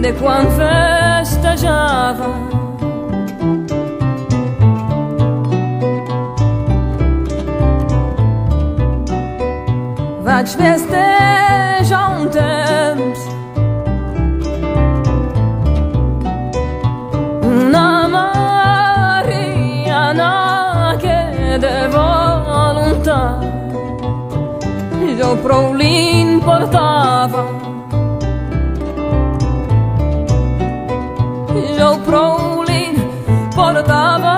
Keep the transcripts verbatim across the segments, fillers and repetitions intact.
de quan festejava. Vaig festejar un temps una Mariana que de voluntat jo prou l'importava, jo prou l'importava.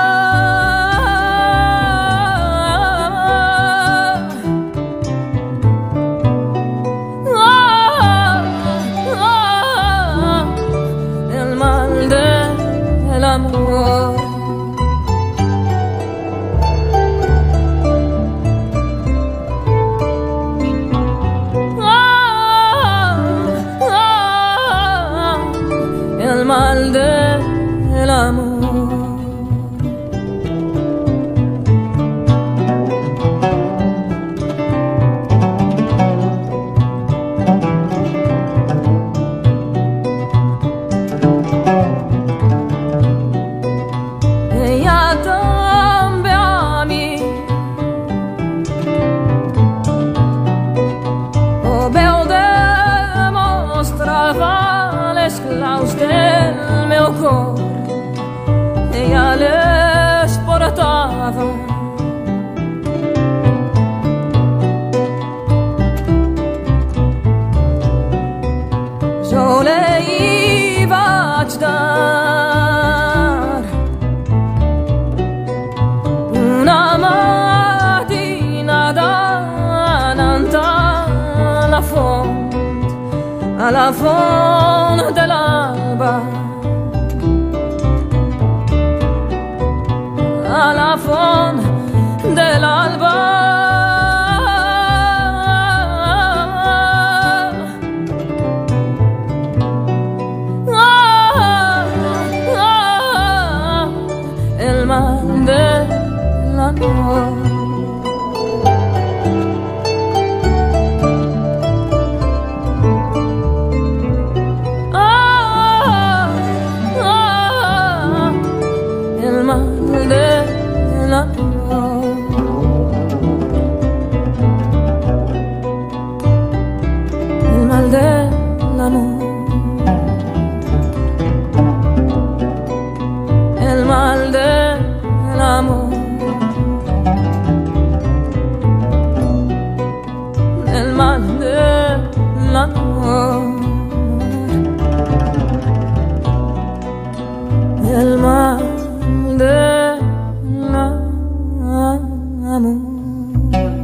Amor. Ah, ah, el mal del amor. Les claus del meu cor ella les portava. Jo le hi vaig dar una matinada anant a la font, a la font de l'alba, a la font de l'alba. Ah, ah, el mal de l'amor. El mal del amor, el mal del amor, el mal del amor, el mal del amor, el mal de l'amor.